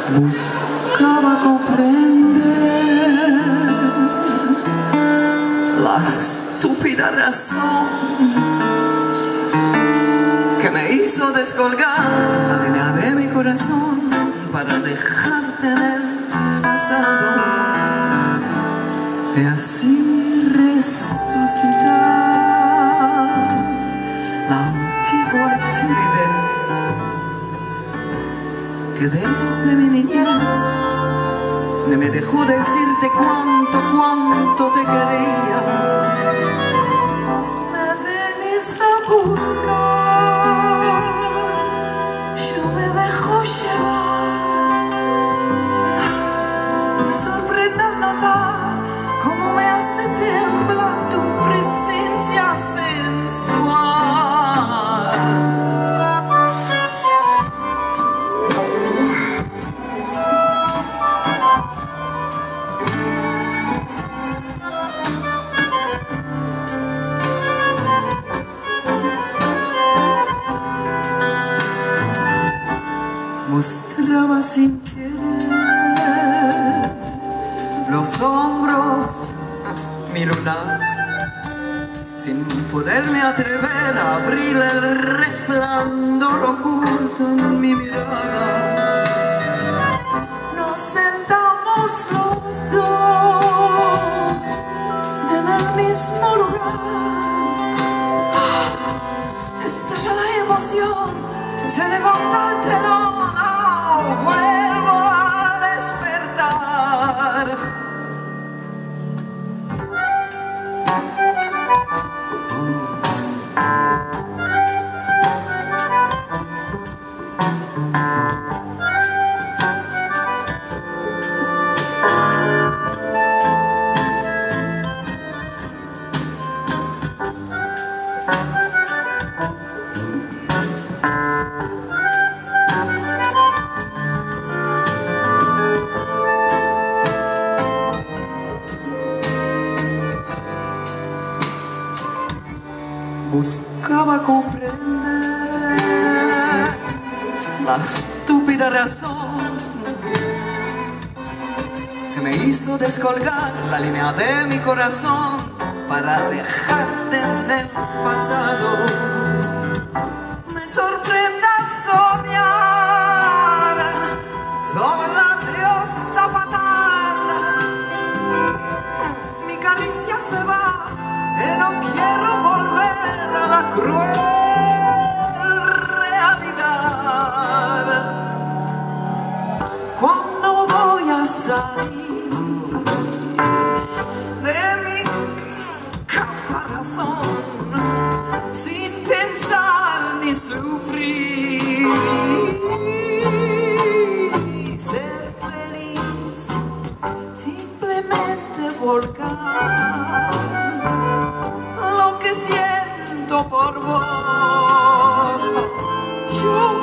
Buscaba comprender la estúpida razón que me hizo descolgar la línea de mi corazón para dejarte en el pasado y así resucitar la antigua timidez que desde mi niñez no me dejó decirte cuánto te quería. Me venís a buscar, yo me dejo llevar. Me sorprende al notar cómo me hace temblar tu presencia sensual. Mostraba sin querer los hombros, mi lunar, sin poderme atrever a abrir el resplandor oculto en mi mirada. Nos sentamos los dos en el mismo lugar. Estalla la emoción, se levanta el telón. Vuelvo a despertar. Buscaba comprender la estúpida razón que me hizo descolgar la línea de mi corazón para dejarte en el pasado. Me sorprende al soñar sobre la diosa fatal. Mi caricia se va y no quiero volver a la cruel realidad. Cuando voy a salir de mi caparazón sin pensar ni sufrir, ser feliz, simplemente volcar lo que siento por vos. Yo